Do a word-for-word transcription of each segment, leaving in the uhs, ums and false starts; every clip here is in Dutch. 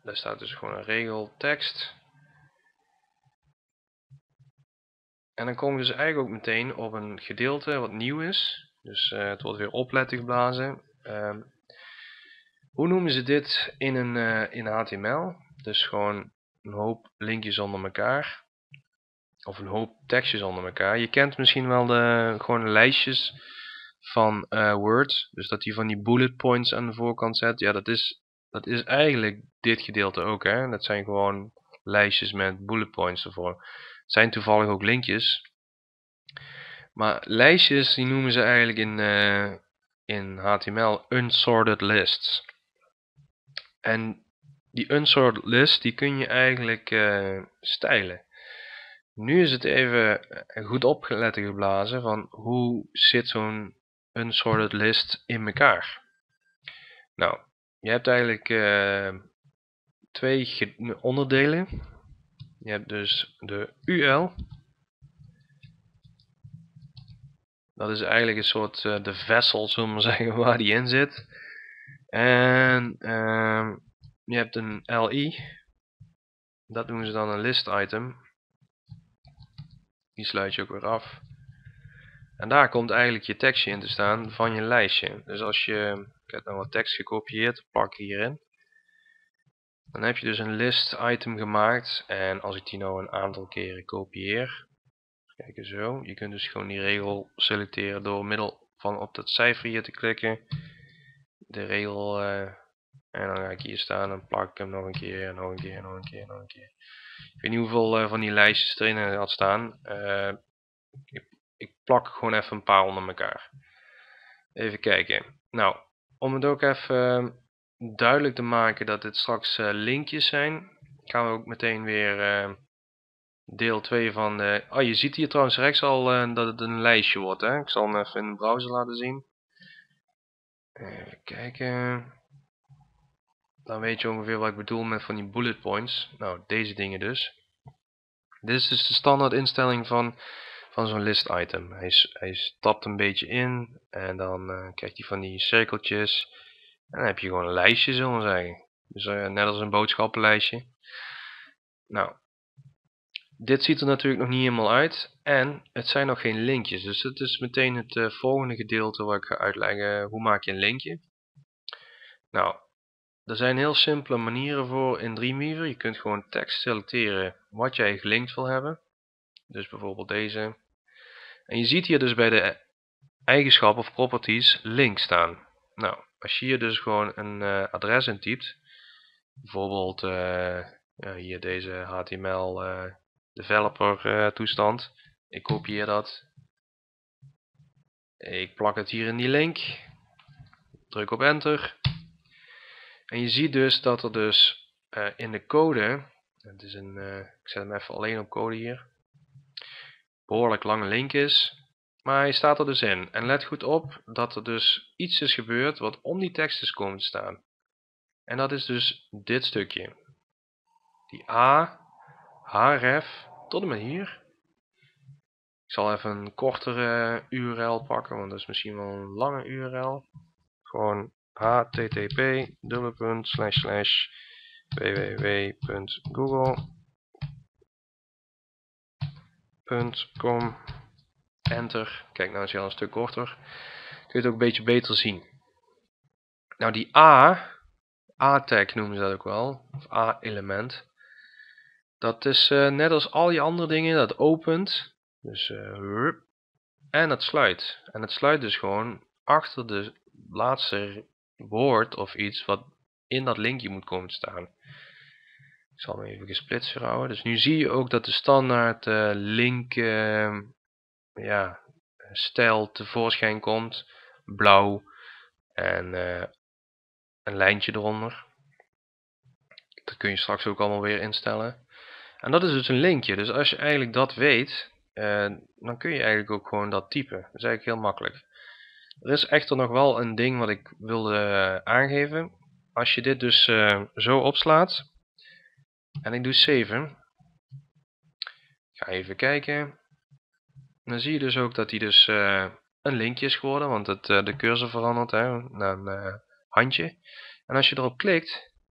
Daar staat dus gewoon een regel tekst. En dan komen we dus eigenlijk ook meteen op een gedeelte wat nieuw is. Dus uh, het wordt weer opletten geblazen. Uh, hoe noemen ze dit in, een, uh, in H T M L? Dus gewoon een hoop linkjes onder elkaar. Of een hoop tekstjes onder elkaar. Je kent misschien wel de gewoon lijstjes van uh, Word. Dus dat die van die bullet points aan de voorkant zet. Ja, dat is, dat is eigenlijk dit gedeelte ook. Hè? Dat zijn gewoon lijstjes met bullet points ervoor. Het zijn toevallig ook linkjes. Maar lijstjes die noemen ze eigenlijk in, uh, in H T M L unsorted lists. En die unsorted list die kun je eigenlijk uh, stylen. Nu is het even goed opgelet geblazen van hoe zit zo'n unsorted list in elkaar. Nou, je hebt eigenlijk uh, twee onderdelen. Je hebt dus de U L. Dat is eigenlijk een soort uh, de vessel, zullen we maar zeggen, waar die in zit. En uh, je hebt een L I. Dat noemen ze dan een list item. Die sluit je ook weer af. En daar komt eigenlijk je tekstje in te staan van je lijstje. Dus als je, ik heb nou wat tekst gekopieerd, plak hierin. Dan heb je dus een list item gemaakt. En als ik die nou een aantal keren kopieer. Kijk zo. Je kunt dus gewoon die regel selecteren door middel van op dat cijfer hier te klikken. De regel. Uh, en dan ga ik hier staan en plak ik hem nog een keer, nog een keer, nog een keer, nog een keer. Ik weet niet hoeveel uh, van die lijstjes erin had staan. Uh, ik, ik plak gewoon even een paar onder elkaar. Even kijken. Nou, om het ook even uh, duidelijk te maken dat dit straks uh, linkjes zijn, gaan we ook meteen weer uh, deel twee van de... Oh, je ziet hier trouwens rechts al uh, dat het een lijstje wordt. Hè? Ik zal hem even in de browser laten zien. Even kijken. Dan weet je ongeveer wat ik bedoel met van die bullet points. Nou, deze dingen dus. Dit is dus de standaard instelling van, van zo'n list item. Hij, hij stapt een beetje in en dan uh, krijgt hij van die cirkeltjes. En dan heb je gewoon een lijstje, zullen we zeggen. Dus uh, net als een boodschappenlijstje. Nou, dit ziet er natuurlijk nog niet helemaal uit. En het zijn nog geen linkjes. Dus het is meteen het uh, volgende gedeelte waar ik ga uitleggen hoe maak je een linkje. Nou, er zijn heel simpele manieren voor in Dreamweaver. Je kunt gewoon tekst selecteren wat jij gelinkt wil hebben. Dus bijvoorbeeld deze. En je ziet hier dus bij de eigenschappen of properties link staan. Nou, als je hier dus gewoon een uh, adres intypt. Bijvoorbeeld uh, ja, hier deze H T M L uh, developer uh, toestand. Ik kopieer dat. Ik plak het hier in die link. Druk op enter. En je ziet dus dat er dus uh, in de code, het is een, uh, ik zet hem even alleen op code hier, behoorlijk lange link is, maar hij staat er dus in. En let goed op dat er dus iets is gebeurd wat om die tekst is komen te staan. En dat is dus dit stukje. Die A, href, tot en met hier. Ik zal even een kortere U R L pakken, want dat is misschien wel een lange U R L. Gewoon http slash slash www punt google punt com enter. Kijk, nou is hij al een stuk korter. Kun je het ook een beetje beter zien. Nou, die A, A-tag noemen ze dat ook wel, of A-element. Dat is uh, net als al die andere dingen, dat opent. Dus uh, en het sluit. En het sluit dus gewoon achter de laatste woord of iets wat in dat linkje moet komen te staan. Ik zal hem even gesplitst verhouden. Dus nu zie je ook dat de standaard uh, link uh, ja, stijl tevoorschijn komt. Blauw en uh, een lijntje eronder. Dat kun je straks ook allemaal weer instellen. En dat is dus een linkje. Dus als je eigenlijk dat weet, uh, dan kun je eigenlijk ook gewoon dat typen. Dat is eigenlijk heel makkelijk. Er is echter nog wel een ding wat ik wilde uh, aangeven. Als je dit dus uh, zo opslaat. En ik doe save. Ik ga even kijken. Dan zie je dus ook dat hij dus uh, een linkje is geworden. Want het, uh, de cursor verandert hè, naar een uh, handje. En als je erop klikt.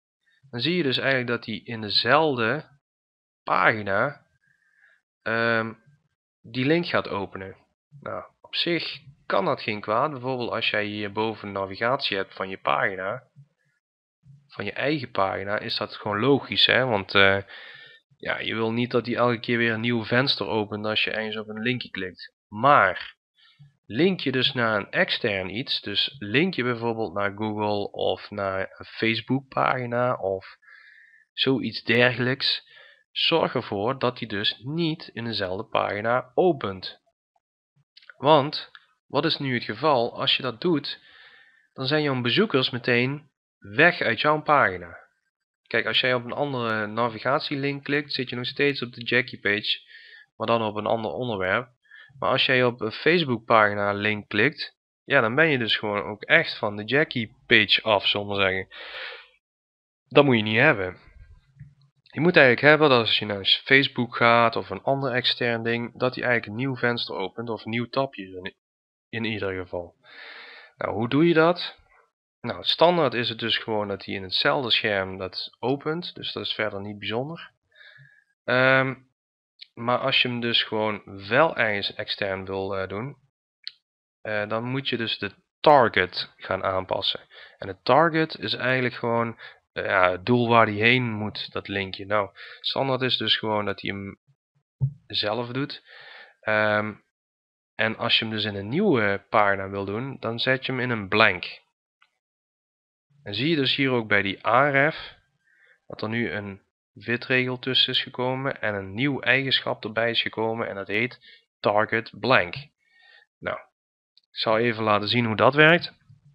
dan zie je dus eigenlijk dat hij in dezelfde pagina um, die link gaat openen. Nou, op zich kan dat geen kwaad. Bijvoorbeeld als jij hierboven navigatie hebt van je pagina, van je eigen pagina, is dat gewoon logisch, hè? Want uh, ja, je wil niet dat hij elke keer weer een nieuw venster opent als je ergens op een linkje klikt. Maar link je dus naar een extern iets, dus link je bijvoorbeeld naar Google of naar een Facebook pagina of zoiets dergelijks, zorg ervoor dat hij dus niet in dezelfde pagina opent. Want, wat is nu het geval? Als je dat doet, dan zijn jouw bezoekers meteen weg uit jouw pagina. Kijk, als jij op een andere navigatielink klikt, zit je nog steeds op de Jackie page, maar dan op een ander onderwerp. Maar als jij op een Facebook pagina link klikt, ja, dan ben je dus gewoon ook echt van de Jackie page af, zullen we zeggen. Dat moet je niet hebben. Je moet eigenlijk hebben dat als je naar Facebook gaat of een ander extern ding, dat hij eigenlijk een nieuw venster opent of een nieuw tabje in, in ieder geval. Nou, hoe doe je dat? Nou, standaard is het dus gewoon dat hij in hetzelfde scherm dat opent, dus dat is verder niet bijzonder. Um, maar als je hem dus gewoon wel ergens extern wil uh, doen, uh, dan moet je dus de target gaan aanpassen. En de target is eigenlijk gewoon uh, ja, het doel waar hij heen moet, dat linkje. Nou, standaard is dus gewoon dat hij hem zelf doet. Um, en als je hem dus in een nieuwe pagina wil doen, dan zet je hem in een blank. En zie je dus hier ook bij die aref dat er nu een witregel tussen is gekomen en een nieuw eigenschap erbij is gekomen en dat heet target blank. Nou, ik zal even laten zien hoe dat werkt.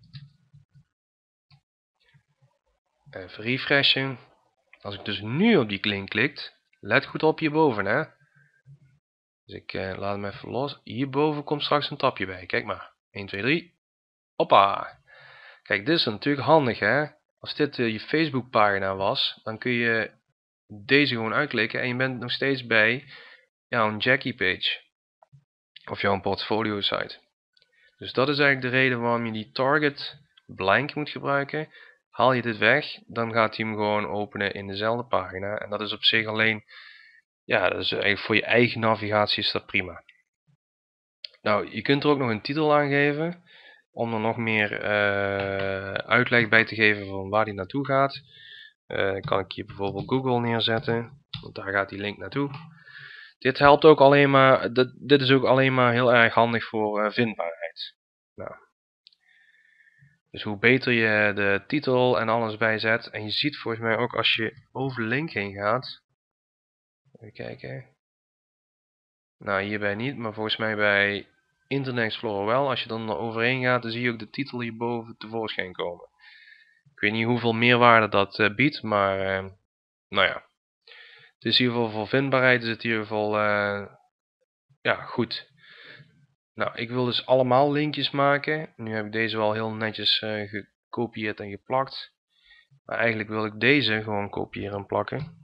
Even refreshen. Als ik dus nu op die link klik, let goed op hierboven, hè. Dus ik uh, laat hem even los. Hierboven komt straks een tabje bij. Kijk maar. één, twee, drie. Hoppa. Kijk, dit is natuurlijk handig, hè. Als dit uh, je Facebook pagina was, dan kun je deze gewoon uitklikken en je bent nog steeds bij jouw Jackie page. Of jouw portfolio site. Dus dat is eigenlijk de reden waarom je die target blank moet gebruiken. Haal je dit weg, dan gaat hij hem gewoon openen in dezelfde pagina. En dat is op zich alleen, ja, dat is eigenlijk voor je eigen navigatie is dat prima. Nou, je kunt er ook nog een titel aan geven. Om er nog meer uh, uitleg bij te geven van waar die naartoe gaat. Uh, kan ik hier bijvoorbeeld Google neerzetten. Want daar gaat die link naartoe. Dit helpt ook alleen maar, dit, dit is ook alleen maar heel erg handig voor uh, vindbaarheid. Nou. Dus hoe beter je de titel en alles bijzet. En je ziet volgens mij ook als je over de link heen gaat. Even kijken. Nou, hierbij niet, maar volgens mij bij Internet Explorer wel. Als je dan er overheen gaat, dan zie je ook de titel hierboven tevoorschijn komen. Ik weet niet hoeveel meerwaarde dat uh, biedt, maar uh, nou ja. Het is in ieder geval voor vindbaarheid is het in ieder geval uh, ja, goed. Nou, ik wil dus allemaal linkjes maken. Nu heb ik deze wel heel netjes uh, gekopieerd en geplakt. Maar eigenlijk wil ik deze gewoon kopiëren en plakken.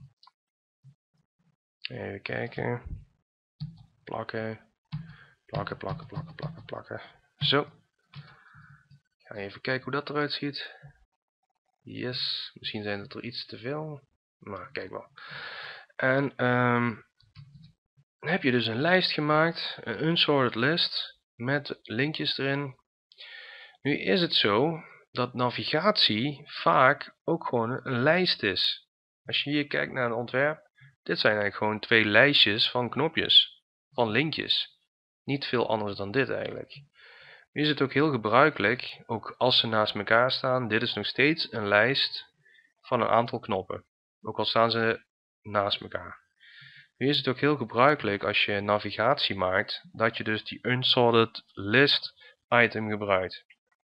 Even kijken. Plakken. Plakken, plakken, plakken, plakken, plakken. Zo. Ik ga even kijken hoe dat eruit ziet. Yes. Misschien zijn het er iets te veel. Maar kijk wel. En um, dan heb je dus een lijst gemaakt. Een unsorted list. Met linkjes erin. Nu is het zo dat navigatie vaak ook gewoon een lijst is. Als je hier kijkt naar een ontwerp. Dit zijn eigenlijk gewoon twee lijstjes van knopjes. Van linkjes. Niet veel anders dan dit eigenlijk. Nu is het ook heel gebruikelijk, ook als ze naast elkaar staan, dit is nog steeds een lijst van een aantal knoppen. Ook al staan ze naast elkaar. Nu is het ook heel gebruikelijk als je navigatie maakt, dat je dus die unsorted list item gebruikt.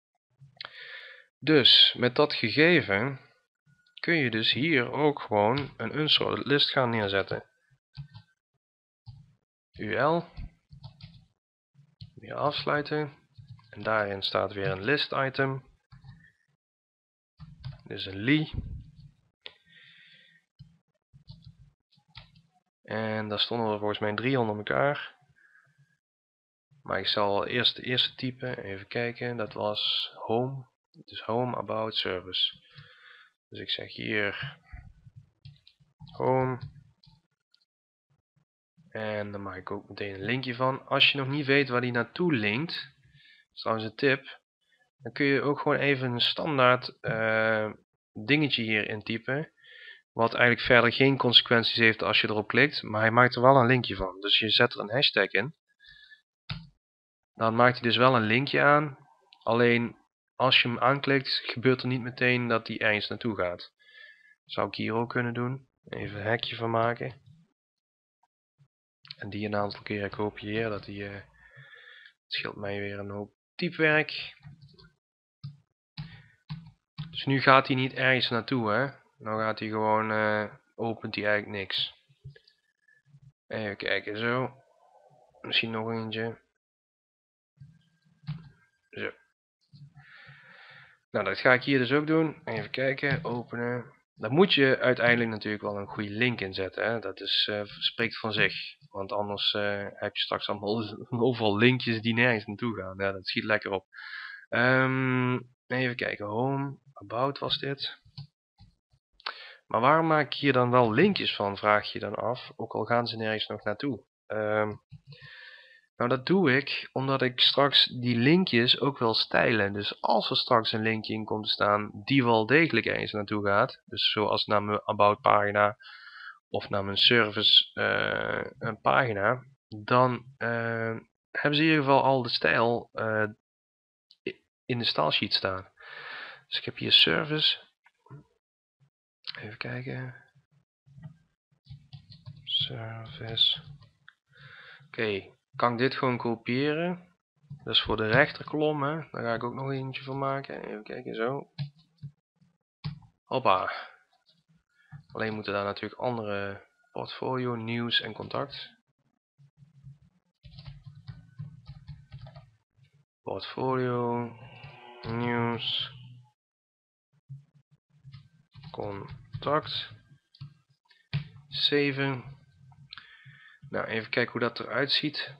Dus met dat gegeven kun je dus hier ook gewoon een unsorted list gaan neerzetten. U L. Weer afsluiten. En daarin staat weer een list item. Dus een li. En daar stonden er volgens mij drie onder elkaar. Maar ik zal eerst de eerste typen. Even kijken. Dat was home. Dus home about service. Dus ik zeg hier home. En dan maak ik ook meteen een linkje van. Als je nog niet weet waar die naartoe linkt, dat is trouwens een tip, dan kun je ook gewoon even een standaard uh, dingetje hier intypen. Wat eigenlijk verder geen consequenties heeft als je erop klikt, maar hij maakt er wel een linkje van. Dus je zet er een hashtag in. Dan maakt hij dus wel een linkje aan. Alleen als je hem aanklikt, gebeurt er niet meteen dat hij ergens naartoe gaat. Dat zou ik hier ook kunnen doen. Even een hekje van maken. En die een aantal keren kopiëren. Dat die, uh, scheelt mij weer een hoop typewerk. Dus nu gaat hij niet ergens naartoe, hè. Nou gaat hij gewoon, uh, opent hij eigenlijk niks. Even kijken, zo. Misschien nog eentje. Zo. Nou, dat ga ik hier dus ook doen. Even kijken, openen. Daar moet je uiteindelijk natuurlijk wel een goede link in zetten. Hè? Dat is, uh, spreekt van zich. Want anders uh, heb je straks allemaal overal linkjes die nergens naartoe gaan. Ja, dat schiet lekker op. Um, even kijken, home, about was dit. Maar waarom maak ik hier dan wel linkjes van, vraag je dan af. Ook al gaan ze nergens nog naartoe. Um, Nou, dat doe ik omdat ik straks die linkjes ook wil stijlen. Dus als er straks een linkje in komt te staan die wel degelijk ergens naartoe gaat. Dus zoals naar mijn about pagina of naar mijn service uh, een pagina. Dan uh, hebben ze in ieder geval al de stijl uh, in de stylesheet staan. Dus ik heb hier service. Even kijken. Service. Oké. Okay. Kan ik dit gewoon kopiëren. Dus voor de rechterkolom, hè, daar ga ik ook nog eentje van maken. Even kijken, zo. Hoppa. Alleen moeten daar natuurlijk andere portfolio, nieuws en contact. Portfolio, nieuws, contact. Saven. Nou, even kijken hoe dat eruit ziet.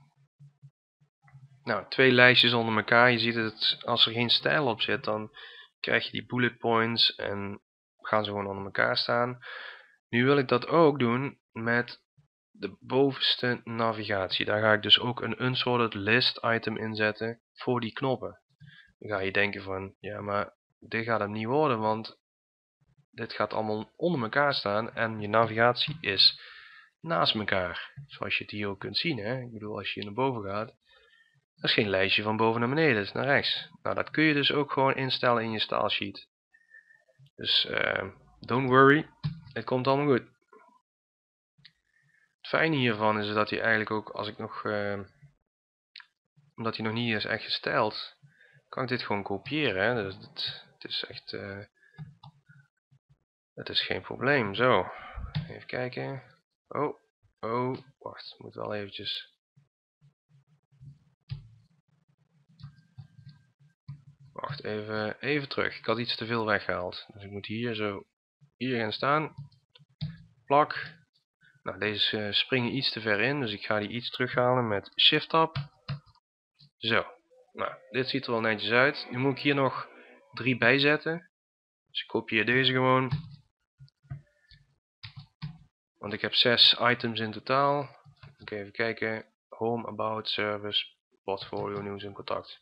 Nou, twee lijstjes onder elkaar. Je ziet het, als er geen stijl op zit, dan krijg je die bullet points en gaan ze gewoon onder elkaar staan. Nu wil ik dat ook doen met de bovenste navigatie. Daar ga ik dus ook een unsorted list item inzetten voor die knoppen. Dan ga je denken van, ja maar dit gaat hem niet worden, want dit gaat allemaal onder elkaar staan en je navigatie is naast elkaar. Zoals je het hier ook kunt zien, hè. Ik bedoel, als je hier naar boven gaat, dat is geen lijstje van boven naar beneden, dat is naar rechts. Nou, dat kun je dus ook gewoon instellen in je stylesheet. Dus, uh, don't worry, het komt allemaal goed. Het fijne hiervan is dat hij eigenlijk ook, als ik nog, uh, omdat hij nog niet is echt gestyled, kan ik dit gewoon kopiëren. Hè? Dus het, het is echt, uh, het is geen probleem. Zo, even kijken. Oh, oh, wacht, ik moet wel eventjes. Wacht, even, even terug. Ik had iets te veel weggehaald. Dus ik moet hier zo, hier gaan staan. Plak. Nou, deze uh, springen iets te ver in, dus ik ga die iets terughalen met Shift-Tab. Zo, nou, dit ziet er wel netjes uit. Nu moet ik hier nog drie bijzetten. Dus ik kopieer deze gewoon. Want ik heb zes items in totaal. Ik even kijken. Home, About, Service, Portfolio, Nieuws en Contact.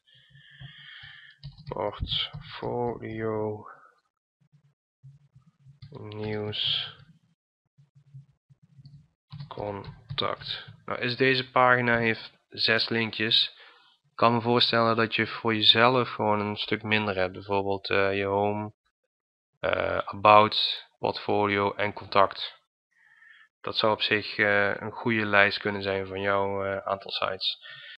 Portfolio, Nieuws, Contact. Nou, is deze pagina heeft zes linkjes. Ik kan me voorstellen dat je voor jezelf gewoon een stuk minder hebt. Bijvoorbeeld uh, je Home, uh, About, Portfolio en Contact. Dat zou op zich uh, een goede lijst kunnen zijn van jouw uh, aantal sites.